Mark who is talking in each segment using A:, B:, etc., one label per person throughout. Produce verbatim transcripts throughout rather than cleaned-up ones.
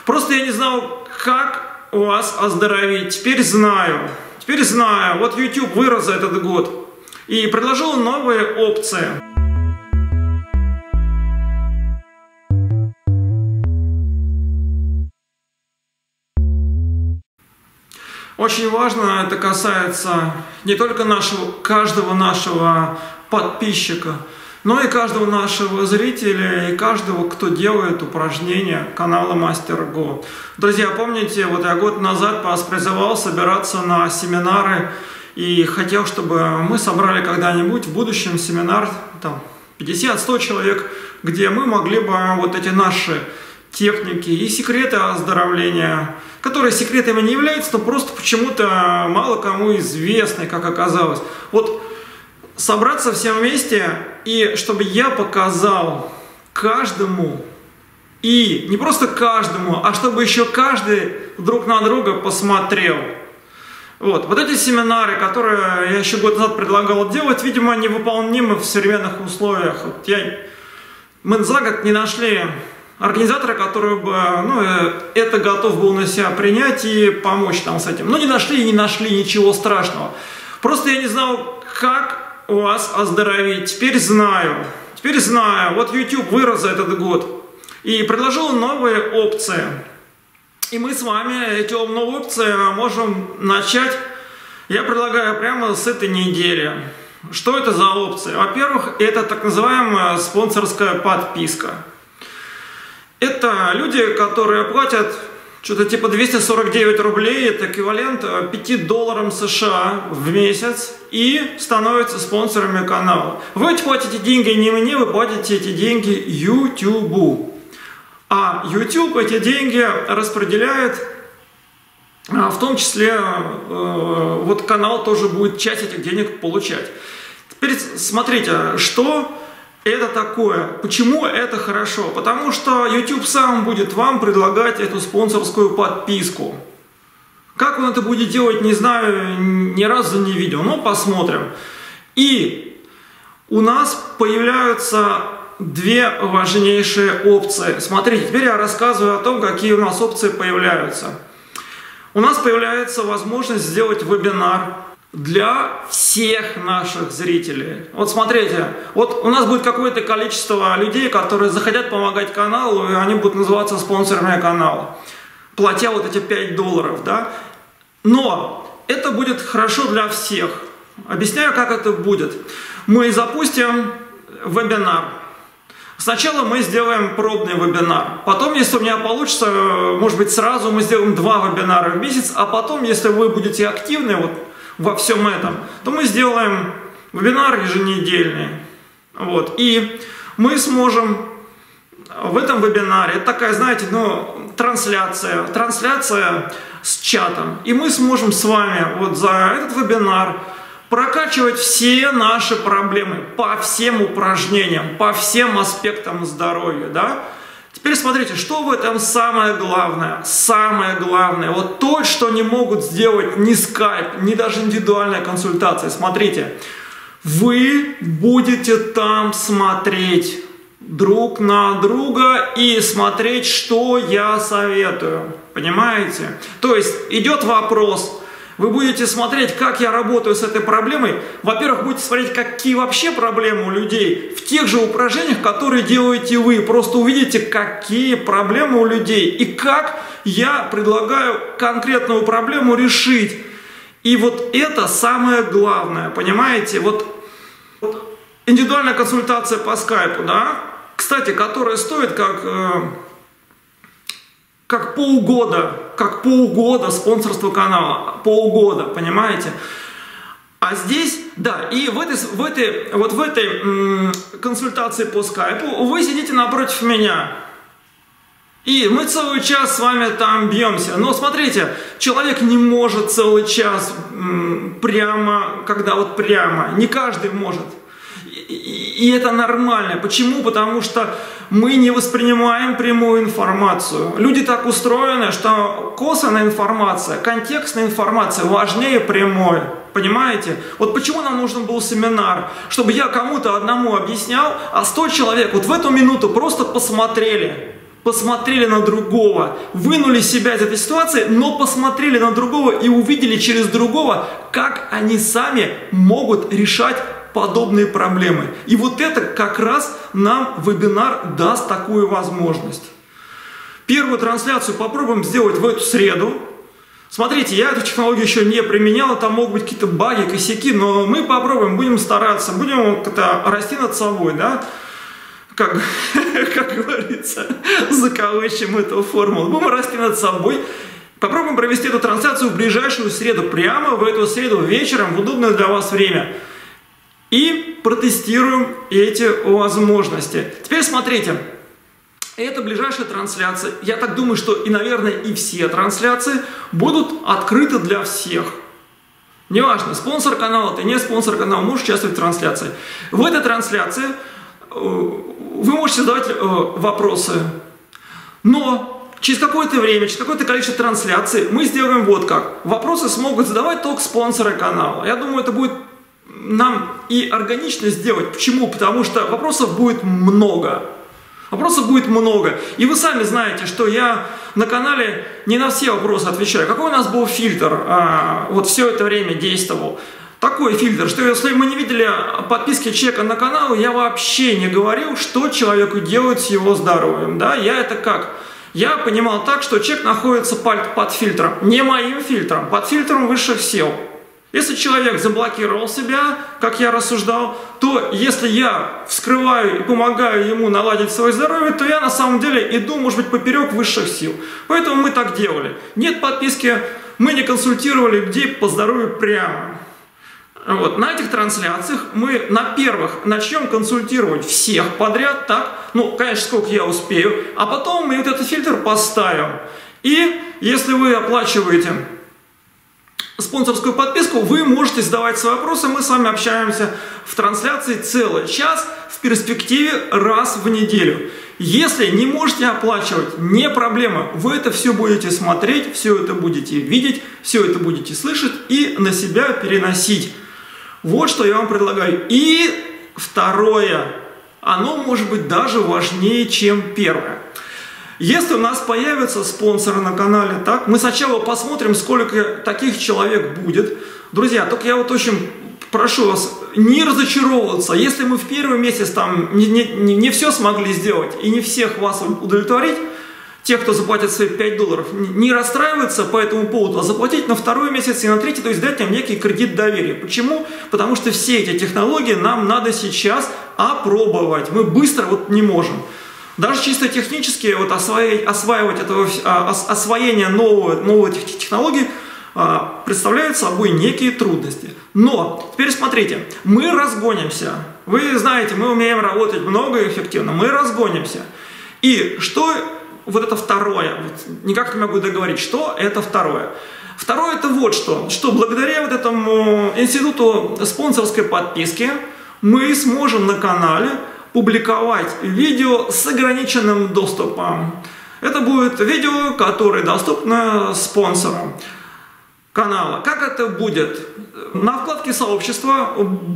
A: Просто я не знал, как вас оздоровить. Теперь знаю. Теперь знаю. Вот YouTube вырос за этот год и предложил новые опции. Очень важно, это касается не только нашего, каждого нашего подписчика, но и каждого нашего зрителя, и каждого, кто делает упражнения канала Мастер Го. Друзья, помните, вот я год назад вас призывал собираться на семинары, и хотел, чтобы мы собрали когда-нибудь в будущем семинар, там, пятьдесят-сто человек, где мы могли бы вот эти наши техники и секреты оздоровления, которые секретами не являются, но просто почему-то мало кому известны, как оказалось. Вот собраться всем вместе, и чтобы я показал каждому, и не просто каждому, а чтобы еще каждый друг на друга посмотрел. Вот, вот эти семинары, которые я еще год назад предлагал делать, видимо, невыполнимы в современных условиях. Вот я, мы за год не нашли организатора, который бы ну, это готов был на себя принять и помочь нам с этим. Но не нашли и не нашли, ничего страшного. Просто я не знал, как вас оздоровить. Теперь знаю. Теперь знаю. Вот YouTube вырос за этот год и предложил новые опции. И мы с вами эти новые опции можем начать, я предлагаю, прямо с этой недели. Что это за опции? Во-первых, это так называемая спонсорская подписка. Это люди, которые платят что-то типа двести сорок девять рублей, это эквивалент пяти долларам США в месяц, и становятся спонсорами канала. Вы эти платите деньги не мне, вы платите эти деньги YouTube. А YouTube эти деньги распределяет, в том числе вот канал тоже будет часть этих денег получать. Теперь смотрите, что это такое. Почему это хорошо? Потому что YouTube сам будет вам предлагать эту спонсорскую подписку. Как он это будет делать, не знаю, ни разу не видел, но посмотрим. И у нас появляются две важнейшие опции. Смотрите, теперь я рассказываю о том, какие у нас опции появляются. У нас появляется возможность сделать вебинар для всех наших зрителей. Вот смотрите, вот у нас будет какое-то количество людей, которые захотят помогать каналу, и они будут называться спонсорами канала, платя вот эти пять долларов, да? Но это будет хорошо для всех. Объясняю, как это будет. Мы запустим вебинар. Сначала мы сделаем пробный вебинар. Потом, если у меня получится, может быть, сразу мы сделаем два вебинара в месяц, а потом, если вы будете активны вот во всем этом, то мы сделаем вебинар еженедельный. Вот. И мы сможем в этом вебинаре, это такая, знаете, ну, трансляция, трансляция с чатом. И мы сможем с вами вот за этот вебинар прокачивать все наши проблемы по всем упражнениям, по всем аспектам здоровья, да? Теперь смотрите, что в этом самое главное, самое главное, вот то, что не могут сделать ни скайп, ни даже индивидуальная консультация. Смотрите, вы будете там смотреть друг на друга и смотреть, что я советую, понимаете? То есть идет вопрос. Вы будете смотреть, как я работаю с этой проблемой. Во-первых, будете смотреть, какие вообще проблемы у людей в тех же упражнениях, которые делаете вы. Просто увидите, какие проблемы у людей и как я предлагаю конкретную проблему решить. И вот это самое главное, понимаете? Вот, вот индивидуальная консультация по скайпу, да, кстати, которая стоит как... Э, как полгода, как полгода спонсорства канала, полгода, понимаете? А здесь, да, и в этой, в этой, вот в этой м, консультации по скайпу вы сидите напротив меня. И мы целый час с вами там бьемся. Но смотрите, человек не может целый час м, прямо, когда вот прямо, не каждый может. И это нормально. Почему? Потому что мы не воспринимаем прямую информацию. Люди так устроены, что косвенная информация, контекстная информация важнее прямой. Понимаете? Вот почему нам нужен был семинар? Чтобы я кому-то одному объяснял, а сто человек вот в эту минуту просто посмотрели. посмотрели на другого, вынули себя из этой ситуации, но посмотрели на другого и увидели через другого, как они сами могут решать подобные проблемы. И вот это как раз нам вебинар даст такую возможность. Первую трансляцию попробуем сделать в эту среду. Смотрите, я эту технологию еще не применял, там могут быть какие-то баги, косяки, но мы попробуем, будем стараться, будем как-то расти над собой, да? Как, как говорится, закавычим эту формулу. Будем расти над собой. Попробуем провести эту трансляцию в ближайшую среду, прямо в эту среду вечером, в удобное для вас время. И протестируем эти возможности. Теперь смотрите. Это ближайшая трансляция. Я так думаю, что и, наверное, и все трансляции будут открыты для всех. Неважно, спонсор канала, ты не спонсор канала, можешь участвовать в трансляции. В этой трансляции вы можете задавать вопросы, но через какое-то время, через какое-то количество трансляций мы сделаем вот как. Вопросы смогут задавать только спонсоры канала. Я думаю, это будет нам и органично сделать. Почему? Потому что вопросов будет много. Вопросов будет много. И вы сами знаете, что я на канале не на все вопросы отвечаю. Какой у нас был фильтр, а, вот все это время действовал? Такой фильтр, что если мы не видели подписки человека на канал, я вообще не говорил, что человеку делать с его здоровьем. Да? Я это как? Я понимал так, что человек находится под, под фильтром. Не моим фильтром, под фильтром высших сил. Если человек заблокировал себя, как я рассуждал, то если я вскрываю и помогаю ему наладить свое здоровье, то я на самом деле иду, может быть, поперек высших сил. Поэтому мы так делали. Нет подписки, мы не консультировали людей по здоровью прямо. Вот. На этих трансляциях мы на первых начнем консультировать всех подряд, так? Ну, конечно, сколько я успею. А потом мы вот этот фильтр поставим. И если вы оплачиваете спонсорскую подписку, вы можете задавать свои вопросы, мы с вами общаемся в трансляции целый час, в перспективе раз в неделю. Если не можете оплачивать, не проблема, вы это все будете смотреть, все это будете видеть, все это будете слышать и на себя переносить. Вот что я вам предлагаю. И второе, оно может быть даже важнее, чем первое. Если у нас появятся спонсоры на канале, так, мы сначала посмотрим, сколько таких человек будет. Друзья, только я вот очень прошу вас не разочаровываться. Если мы в первый месяц там не, не, не все смогли сделать и не всех вас удовлетворить, тех, кто заплатит свои пять долларов, не расстраиваться по этому поводу, а заплатить на второй месяц и на третий, то есть дать нам некий кредит доверия. Почему? Потому что все эти технологии нам надо сейчас опробовать. Мы быстро вот не можем. Даже чисто технически вот осваивать, осваивать этого, освоение нового, новых технологий представляет собой некие трудности. Но теперь смотрите, мы разгонимся. Вы знаете, мы умеем работать много и эффективно. Мы разгонимся. И что вот это второе? Вот никак не могу договорить, что это второе. Второе это вот что. Что благодаря вот этому институту спонсорской подписки мы сможем на канале публиковать видео с ограниченным доступом. Это будет видео, которое доступно спонсорам канала. Как это будет? На вкладке сообщества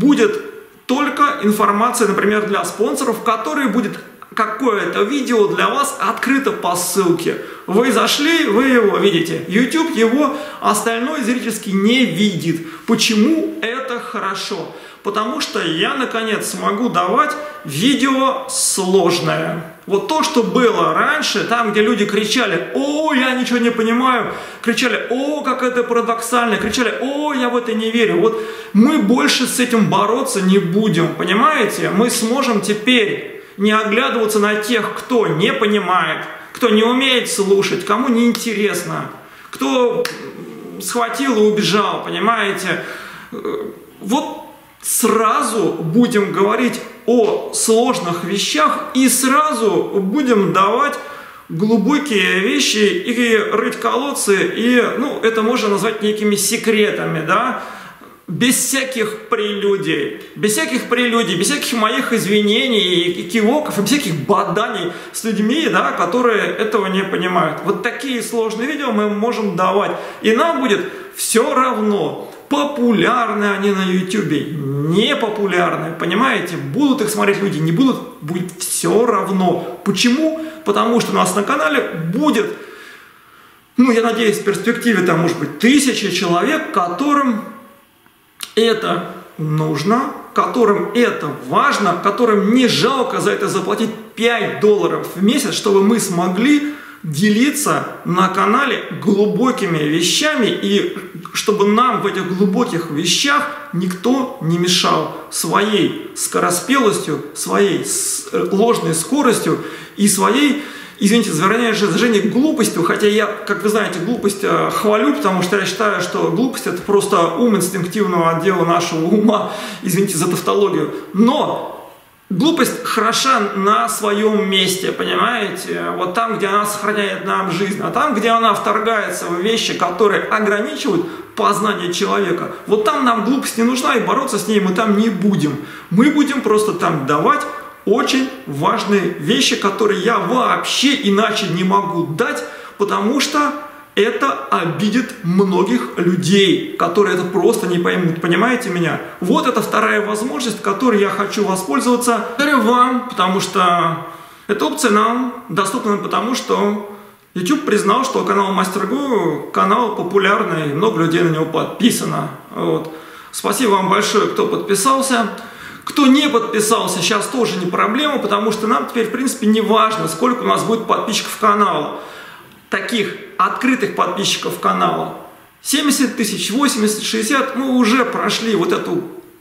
A: будет только информация, например, для спонсоров, в которой будет какое-то видео для вас открыто по ссылке. Вы зашли, вы его видите. YouTube его остальной зрительский не видит. Почему это хорошо? Потому что я, наконец, смогу давать видео сложное. Вот то, что было раньше, там, где люди кричали: «О, я ничего не понимаю», кричали: «О, как это парадоксально», кричали: «О, я в это не верю». Вот мы больше с этим бороться не будем, понимаете? Мы сможем теперь не оглядываться на тех, кто не понимает, кто не умеет слушать, кому не интересно, кто схватил и убежал, понимаете? Вот сразу будем говорить о сложных вещах и сразу будем давать глубокие вещи и рыть колодцы, и, ну, это можно назвать некими секретами, да, без всяких прелюдий, без всяких прелюдий, без всяких моих извинений и кивоков, и без всяких баданий с людьми, да, которые этого не понимают. Вот такие сложные видео мы можем давать, и нам будет все равно, популярны они на ютубе, не популярны, понимаете? Будут их смотреть люди, не будут, будет все равно. Почему? Потому что у нас на канале будет, ну, я надеюсь, в перспективе там может быть тысячи человек, которым это нужно, которым это важно, которым не жалко за это заплатить пять долларов в месяц, чтобы мы смогли делиться на канале глубокими вещами, и чтобы нам в этих глубоких вещах никто не мешал своей скороспелостью, своей ложной скоростью и своей, извините за выражение, глупостью. Хотя я, как вы знаете, глупость хвалю, потому что я считаю, что глупость — это просто ум инстинктивного отдела нашего ума, извините за тавтологию. Но глупость хороша на своем месте, понимаете? Вот там, где она сохраняет нам жизнь, а там, где она вторгается в вещи, которые ограничивают познание человека, вот там нам глупость не нужна, и бороться с ней мы там не будем. Мы будем просто там давать очень важные вещи, которые я вообще иначе не могу дать, потому что это обидит многих людей, которые это просто не поймут. Понимаете меня? Вот это вторая возможность, которой я хочу воспользоваться. Благодарю вам, потому что эта опция нам доступна, потому что YouTube признал, что канал MasterGo канал популярный, много людей на него подписано. Вот. Спасибо вам большое, кто подписался. Кто не подписался, сейчас тоже не проблема, потому что нам теперь, в принципе, не важно, сколько у нас будет подписчиков канала. Таких открытых подписчиков канала семьдесят тысяч, восемьдесят, шестьдесят, мы уже прошли вот эту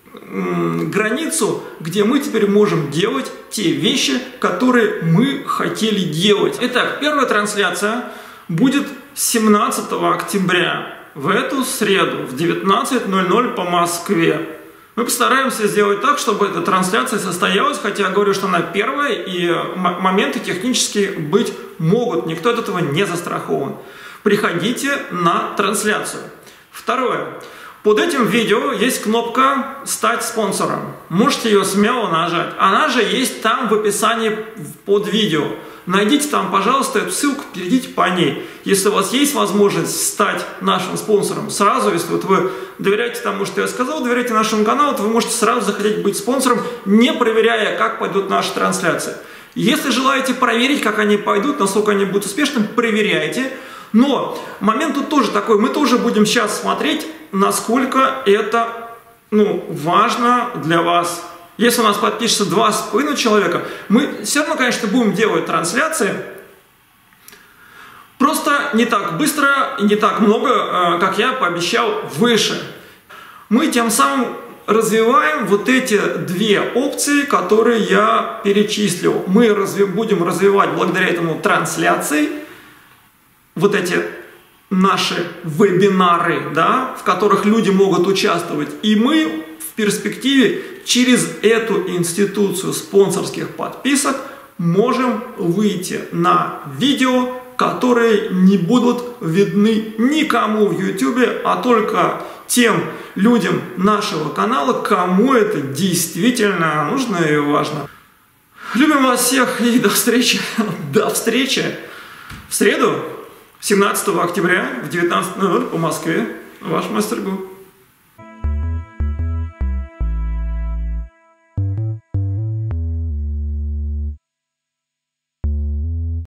A: м, границу, где мы теперь можем делать те вещи, которые мы хотели делать. Итак, первая трансляция будет семнадцатого октября, в эту среду, в девятнадцать ноль ноль по Москве. Мы постараемся сделать так, чтобы эта трансляция состоялась, хотя я говорю, что она первая, и моменты технические быть могут. Никто от этого не застрахован. Приходите на трансляцию. Второе. Под этим видео есть кнопка «Стать спонсором». Можете ее смело нажать. Она же есть там в описании под видео. Найдите там, пожалуйста, эту ссылку, перейдите по ней. Если у вас есть возможность стать нашим спонсором сразу, если вот вы доверяете тому, что я сказал, доверяете нашему каналу, то вы можете сразу захотеть быть спонсором, не проверяя, как пойдут наши трансляции. Если желаете проверить, как они пойдут, насколько они будут успешными, проверяйте. Но момент тут тоже такой, мы тоже будем сейчас смотреть, насколько это, ну, важно для вас. Если у нас подпишется два с половиной человека, мы все равно, конечно, будем делать трансляции. Просто не так быстро и не так много, как я пообещал, выше. Мы тем самым развиваем вот эти две опции, которые я перечислил. Мы разви- будем развивать благодаря этому трансляции, вот эти наши вебинары, да, в которых люди могут участвовать. И мы в перспективе через эту институцию спонсорских подписок можем выйти на видео, которые не будут видны никому в YouTube, а только тем людям нашего канала, кому это действительно нужно и важно. Любим вас всех и до встречи. До встречи в среду, семнадцатого октября в девятнадцать ноль ноль по Москве. Ваш MasterGo.